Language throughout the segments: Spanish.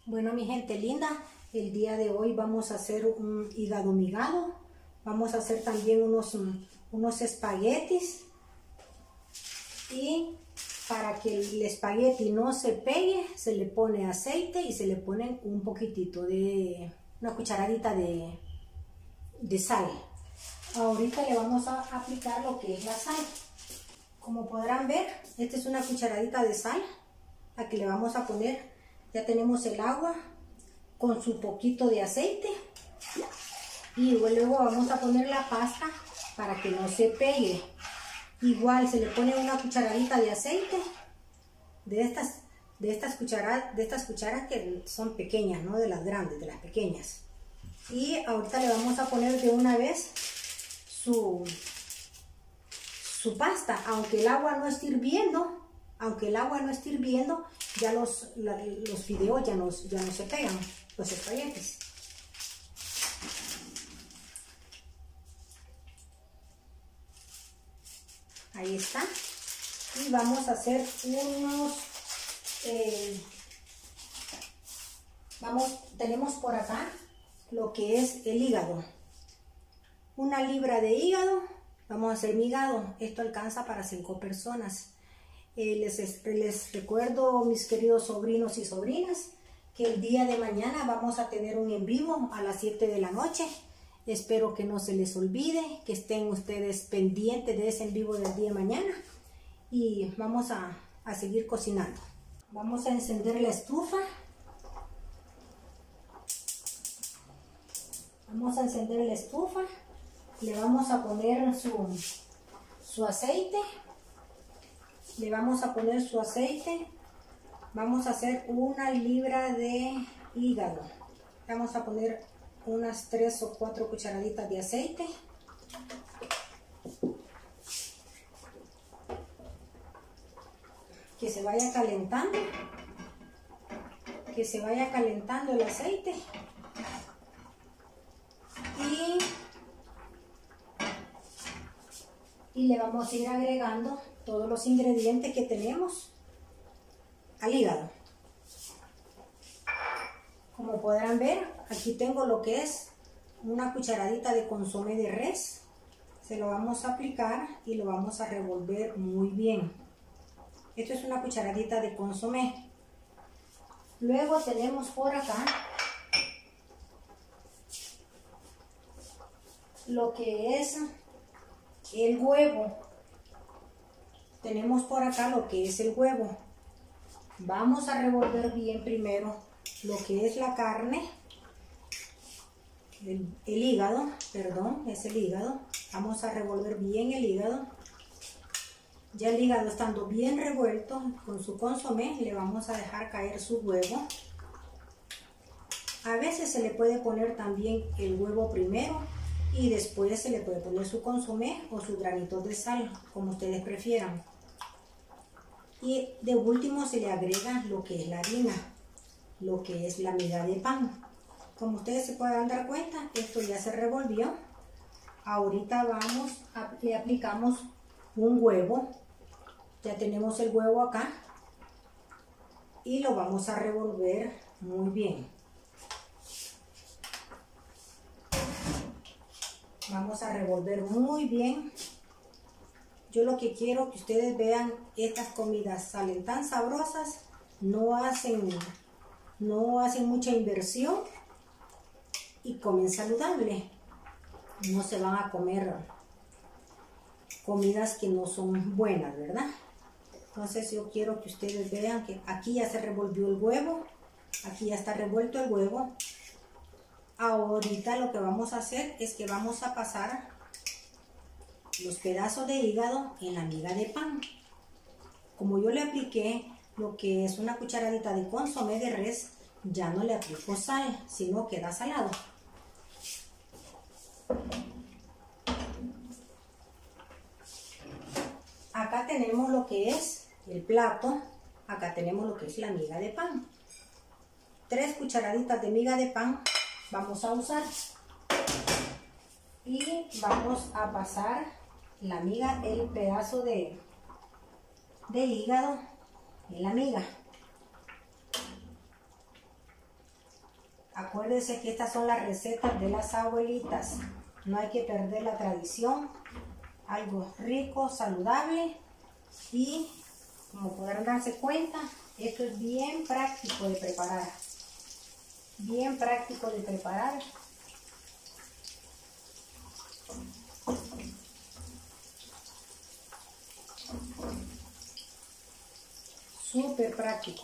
Bueno, mi gente linda, el día de hoy vamos a hacer un hígado migado. Vamos a hacer también unos espaguetis. Y para que el espagueti no se pegue, se le pone aceite y se le pone un poquitito de, una cucharadita de sal. Ahorita le vamos a aplicar lo que es la sal. Como podrán ver, esta es una cucharadita de sal, la que le vamos a poner. Ya tenemos el agua con su poquito de aceite y luego vamos a poner la pasta para que no se pegue. Igual se le pone una cucharadita de aceite de estas cucharas que son pequeñas, no de las grandes, de las pequeñas. Y ahorita le vamos a poner de una vez su pasta, aunque el agua no esté hirviendo. Ya los fideos ya no se pegan, los espaguetis. Ahí está. Y vamos a hacer tenemos por acá lo que es el hígado. 1 libra de hígado, vamos a hacer migado. Esto alcanza para 5 personas. Les recuerdo, mis queridos sobrinos y sobrinas, que el día de mañana vamos a tener un en vivo a las 7 de la noche. Espero que no se les olvide, que estén ustedes pendientes de ese en vivo del día de mañana. Y vamos a seguir cocinando. Vamos a encender la estufa. Le vamos a poner su aceite. Vamos a hacer 1 libra de hígado. Vamos a poner unas 3 o 4 cucharaditas de aceite. Que se vaya calentando el aceite. Y le vamos a ir agregando todos los ingredientes que tenemos al hígado. Como podrán ver, aquí tengo lo que es una cucharadita de consomé de res. Se lo vamos a aplicar y lo vamos a revolver muy bien. Esto es una cucharadita de consomé. Luego tenemos por acá lo que es el huevo. Tenemos por acá lo que es el huevo. Vamos a revolver bien primero lo que es la carne, el hígado, perdón, es el hígado. Vamos a revolver bien el hígado. Ya el hígado estando bien revuelto con su consomé, le vamos a dejar caer su huevo. A veces se le puede poner también el huevo primero y después se le puede poner su consomé o sus granitos de sal, como ustedes prefieran. Y de último se le agrega lo que es la harina, lo que es la miga de pan. Como ustedes se pueden dar cuenta, esto ya se revolvió. Ahorita le aplicamos un huevo. Ya tenemos el huevo acá y lo vamos a revolver muy bien. Vamos a revolver muy bien. Yo lo que quiero que ustedes vean, estas comidas salen tan sabrosas, no hacen mucha inversión y comen saludable. No se van a comer comidas que no son buenas, ¿verdad? Entonces yo quiero que ustedes vean que aquí ya se revolvió el huevo, aquí ya está revuelto el huevo. Ahorita lo que vamos a hacer es que vamos a pasar los pedazos de hígado en la miga de pan. Como yo le apliqué lo que es una cucharadita de consomé de res, ya no le aplico sal, sino queda salado. Acá tenemos lo que es el plato, acá tenemos lo que es la miga de pan. 3 cucharaditas de miga de pan vamos a usar. Y vamos a pasar la miga, el pedazo de hígado en la miga. Acuérdense que estas son las recetas de las abuelitas. No hay que perder la tradición. Algo rico, saludable. Y como podrán darse cuenta, esto es bien práctico de preparar. Bien práctico de preparar. Súper práctico.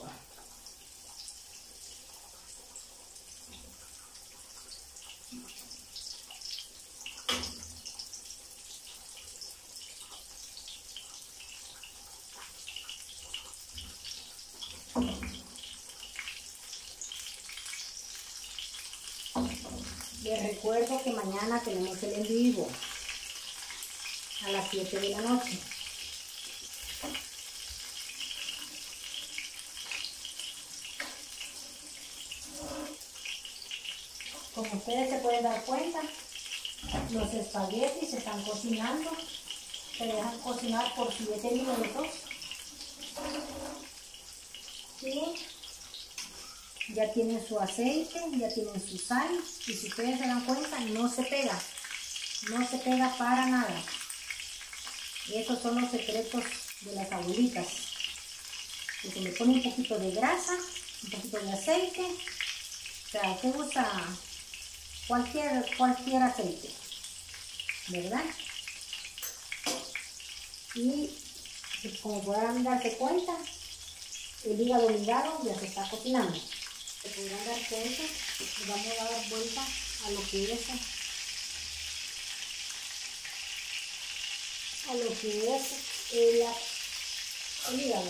Les recuerdo que mañana tenemos el en vivo a las 7 de la noche. Como ustedes se pueden dar cuenta, los espaguetis se están cocinando. Se dejan cocinar por 7 minutos. Y ya tienen su aceite, ya tienen su sal. Y si ustedes se dan cuenta, no se pega. No se pega para nada. Y esos son los secretos de las abuelitas. Que se le pone un poquito de grasa, un poquito de aceite. O sea, se usa cualquier aceite, ¿verdad? Y como podrán darse cuenta, el hígado ligado ya se está cocinando. Se podrán dar cuenta, le vamos a dar vuelta a lo que es el hígado.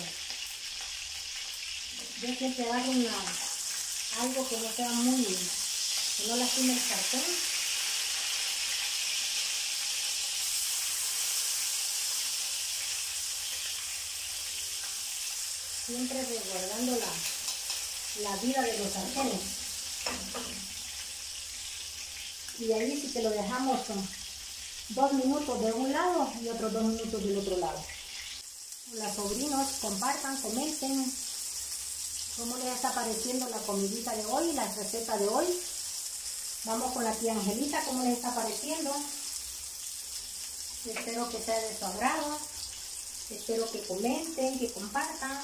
Yo siempre agarro algo que no sea que no lastime el sartén. Siempre resguardando la vida de los sartenes. Y ahí sí que lo dejamos 2 minutos de un lado y otros 2 minutos del otro lado. Hola sobrinos, compartan, comenten cómo les está pareciendo la comidita de hoy, la receta de hoy. Vamos con la tía Angelita, cómo les está pareciendo. Espero que sea de su agrado. Espero que comenten, que compartan.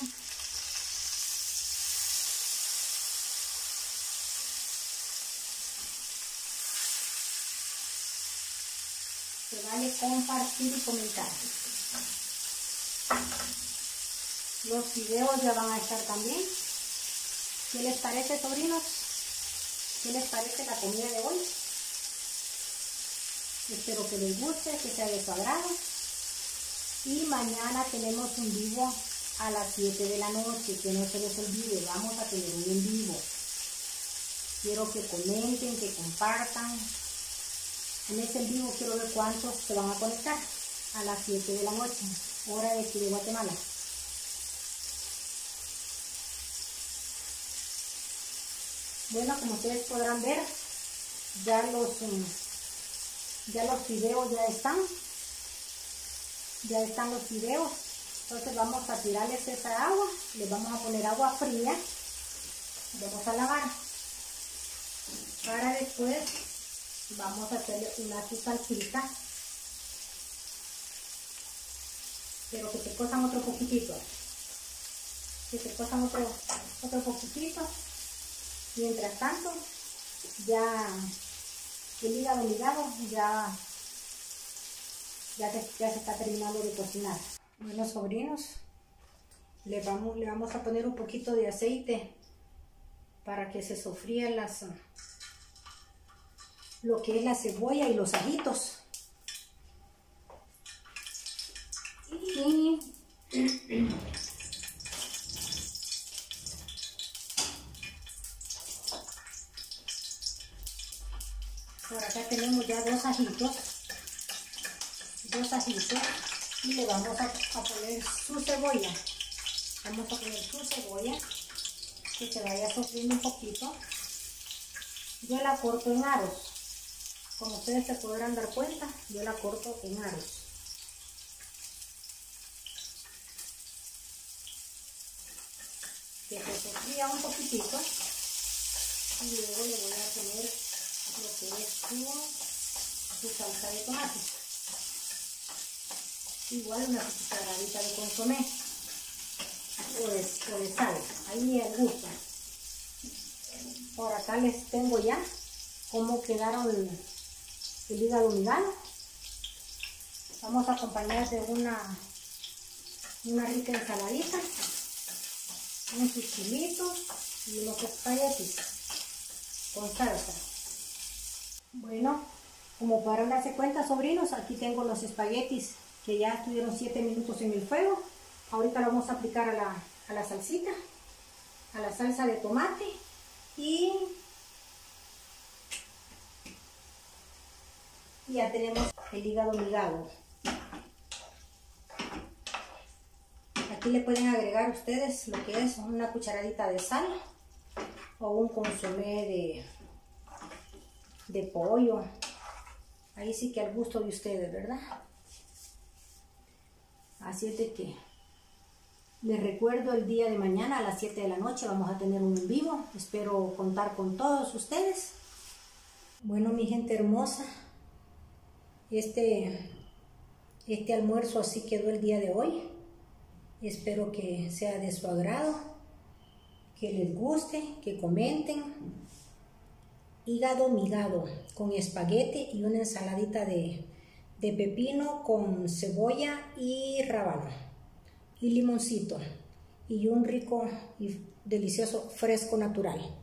Se vale compartir y comentar. Los videos ya van a estar también. ¿Qué les parece, sobrinos? ¿Qué les parece la comida de hoy? Espero que les guste, que sea de su agrado. Y mañana tenemos un vivo a las 7 de la noche, que no se les olvide, vamos a tener un en vivo. Quiero que comenten, que compartan. En este en vivo quiero ver cuántos se van a conectar a las 7 de la noche, hora de aquí de Guatemala. Bueno, como ustedes podrán ver, ya los fideos ya están los fideos. Entonces vamos a tirarles esa agua, les vamos a poner agua fría, vamos a lavar, para después vamos a hacerle una salsita, pero que se cosan otro poquitito, otro poquitito. Mientras tanto, ya el hígado ligado ya se está terminando de cocinar. Bueno, sobrinos, le vamos a poner un poquito de aceite para que se sofrían lo que es la cebolla y los ajitos. Y por acá tenemos ya dos ajitos y le vamos a poner su cebolla. Vamos a poner su cebolla que se vaya sofriendo un poquito. Yo la corto en aros. Como ustedes se podrán dar cuenta, yo la corto en aros. Que se sofría un poquitito. Y luego le voy a poner lo que es su salsa de tomate. Igual una cucharadita de consomé o de sal, ahí al gusto. Por acá les tengo ya cómo quedaron el hígado migado. Vamos a acompañar de una rica ensaladita, un chilito y unos espaguetis con salsa. Bueno, como para darse cuenta, sobrinos, aquí tengo los espaguetis que ya estuvieron 7 minutos en el fuego. Ahorita lo vamos a aplicar a la salsita, a la salsa de tomate y ya tenemos el hígado migado. Aquí le pueden agregar ustedes lo que es una cucharadita de sal o un consomé de pollo. Ahí sí que al gusto de ustedes, ¿verdad? Así es de que les recuerdo, el día de mañana a las 7 de la noche vamos a tener un en vivo. Espero contar con todos ustedes. Bueno, mi gente hermosa, este almuerzo así quedó el día de hoy. Espero que sea de su agrado, que les guste, que comenten. Hígado migado con espagueti y una ensaladita de pepino con cebolla y rábano y limoncito y un rico y delicioso fresco natural.